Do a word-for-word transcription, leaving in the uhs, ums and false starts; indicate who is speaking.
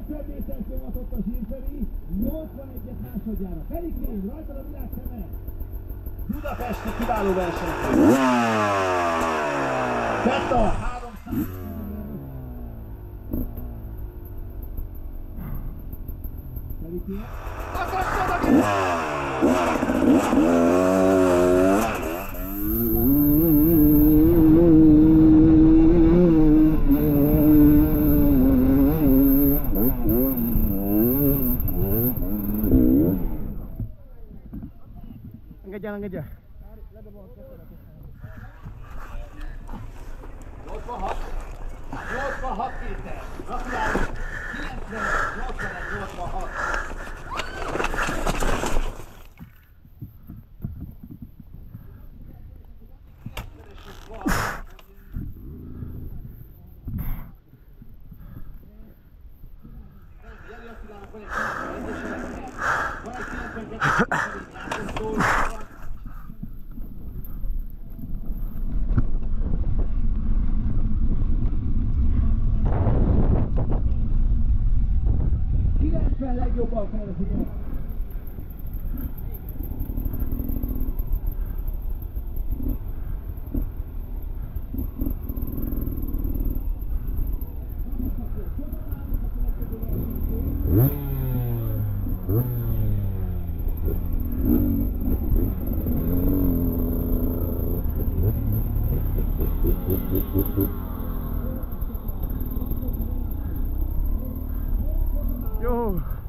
Speaker 1: kilencven méter nyomatott a zsírferi, nyolcvanegyet másodjára. Ferikén, rajtad a világszeme! Budapesti kiváló versenyző. Betta, háromszáz. Ferikén.
Speaker 2: Engedjen, engedjen!
Speaker 1: nyolcvanhat, nyolcvanhat méter, gratulálunk, kilencven, nyolcvanegy, nyolcvanhat. Jeli Attilának van egy kilencvenegyes, van egy kilencvenkettes, kilencven legjobban fejleszik el.
Speaker 2: Jó!